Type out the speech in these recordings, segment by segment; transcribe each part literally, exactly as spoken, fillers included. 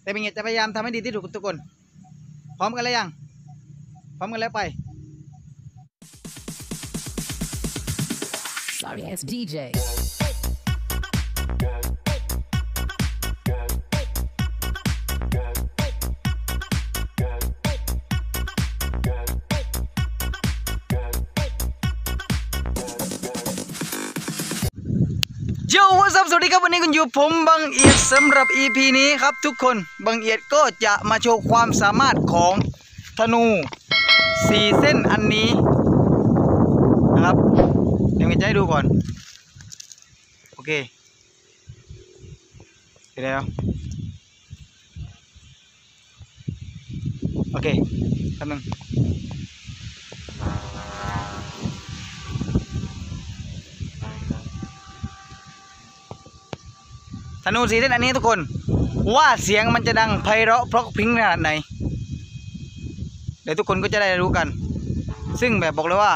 แต่เป็นไงจะพยายามทำให้ดีที่สุดทุกคนพร้อมกันแล้วยังพร้อมกันแล้วไป Sorry ass ดี เจโย่วัสดีครับวันนี้คุณอยู่ผมบังเอียดสำหรับ อี พี นี้ครับทุกคนบังเอียดก็จะมาโชว์ความสามารถของธนูสี่เส้นอันนี้นะครับเดี๋ยวจะให้ดูก่อนโอเคเดี๋ยวโอเคแป๊บนึงธนูสีเส้นอันนี้ทุกคนว่าเสียงมันจะดังไพเราะเพราะพริ้งขนาดไหนเดี๋ยวทุกคนก็จะได้รู้กันซึ่งแบบบอกเลยว่า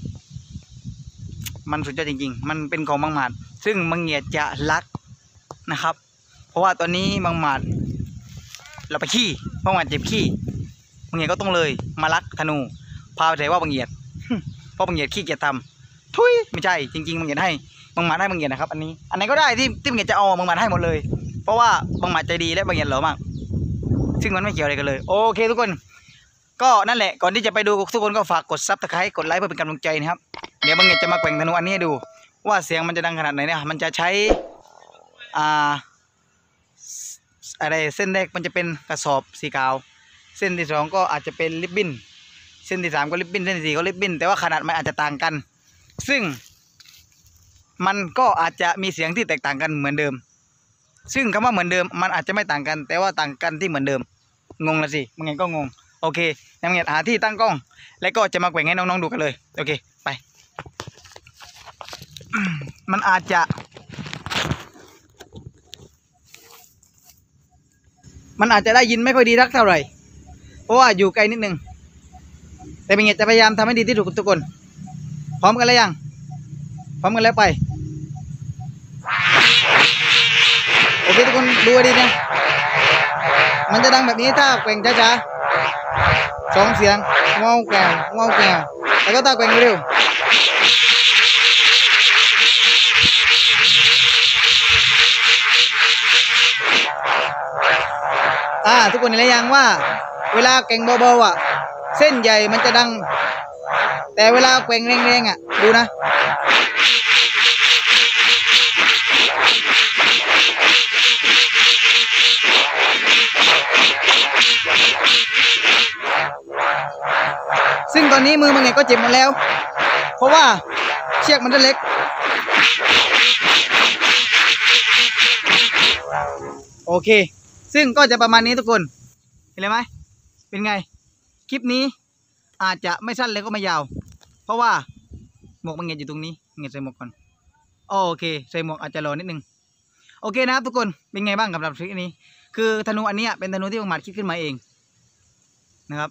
มันสุดยอดจริงๆมันเป็นของบังหมัดซึ่งบังเงียดจะรักนะครับเพราะว่าตอนนี้บังหมัดเราไปขี้บังหมัดเจ็บขี้บังเงียดก็ต้องเลยมารักธนูพาไปแต่ว่าบังเงียดเพราะบังเงียดขี้เกียจทำทุยไม่ใช่จริงๆบังเงียดให้บังหมัดให้บังเงียดนะครับอันนี้อันไหนก็ได้ที่ที่บังเงียดจะเอาบังหมัดให้หมดเลยเพราะว่าบังหมัดใจดีและบังเงียดหล่อมากซึ่งมันไม่เกี่ยวอะไรกันเลยโอเคทุกคนก็นั่นแหละก่อนที่จะไปดูทุกคนก็ฝากกดซับสไครต์กดไลค์เพื่อเป็นกำลังใจนะครับเดี๋ยวบังเงียดจะมาแกว่งธนูอันนี้ให้ดูว่าเสียงมันจะดังขนาดไหนเนี่ยมันจะใช้อ่าอะไรเส้นแรกมันจะเป็นกระสอบสีขาวเส้นที่สองก็อาจจะเป็นริบบิ้นเส้นที่สามก็ริบบิ้นเส้นที่สี่ก็ริบบิ้นแต่ว่าขนาดมันอาจจะต่างกันซึ่งมันก็อาจจะมีเสียงที่แตกต่างกันเหมือนเดิมซึ่งคำว่าเหมือนเดิมมันอาจจะไม่ต่างกันแต่ว่าต่างกันที่เหมือนเดิมงงละสิมันไงก็งงโอเคยังไงหาที่ตั้งกล้องแล้วก็จะมาแกว่งให้น้องๆดูกันเลยโอเคไปมันอาจจะมันอาจจะได้ยินไม่ค่อยดีรักเท่าไหร่เพราะว่าอยู่ไกลนิดนึงแต่เป็นไงจะพยายามทำให้ดีที่สุดทุกคนพร้อมกันแล้วยังพร้อมกันแล้วไปโอเคทุกคนดูดีนะมันจะดังแบบนี้ถ้าแกว่งช้าๆสองเสียงงอแกว่งงอแกว่งแล้วก็ถ้าแกว่งเร็วอ่าทุกคนเห็นแล้วยังว่าเวลาแกว่งเบาๆอ่ะเส้นใหญ่มันจะดังแต่เวลาแกว่งแรงๆอ่ะดูนะซึ่งตอนนี้มือมันเนี่ยก็เจ็บหมดแล้วเพราะว่าเชือกมันจะเล็กโอเคซึ่งก็จะประมาณนี้ทุกคนเห็นไหมเป็นไงคลิปนี้อาจจะไม่สั้นเลยก็ไม่ยาวเพราะว่าหมวกมันเงียบอยู่ตรงนี้เงียบใส่หมวกก่อนโอเคใส่หมวกอาจจะรอนิดนึงโอเคนะครับทุกคนเป็นไงบ้างกับสำหรับคลิปนี้คือธนูอันนี้เป็นธนูที่บังหมัดคิดขึ้นมาเองนะครับ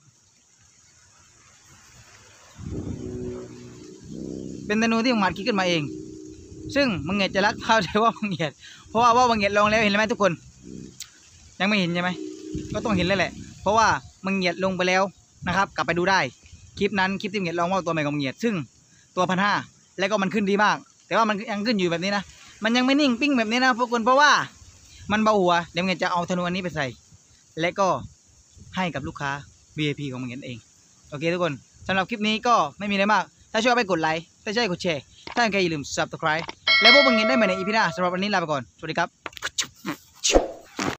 เป็นธนูที่บังหมัดคิดขึ้นมาเองซึ่งบังเงียดจะรักเขาแต่ว่าบังเงียดเพราะว่าว่าบังเงียดลองแล้วเห็นไหมทุกคนยังไม่เห็นใช่ไหมก็ต้องเห็นแล้วแหละเพราะว่าบังเงียดลงไปแล้วนะครับกลับไปดูได้คลิปนั้นคลิปที่บังเงียดลองว่าตัวใหม่ของบังเงียดซึ่งตัวพันห้าแล้วก็มันขึ้นดีมากแต่ว่ามันยังขึ้นอยู่แบบนี้นะมันยังไม่นิ่งปิ้งแบบนี้นะทุกคนเพราะว่ามันเบาหัวเดี๋ยวบังเงียดจะเอาธนูอันนี้ไปใส่และก็ให้กับลูกค้า วี ไอ พี ของบังเงียดเองโอเคทุกคนสำหรับคลิปนี้ก็ไม่มีอะไรมากถ้าชอบไปกดไลค์ถ้าใช่กดแชร์ถ้าใครอย่าลืม ซับสไครบ์ แล้วพบกันได้ใหม่ใน อี พี หน้าสำหรับวันนี้ลาไปก่อนสวัสดีครับ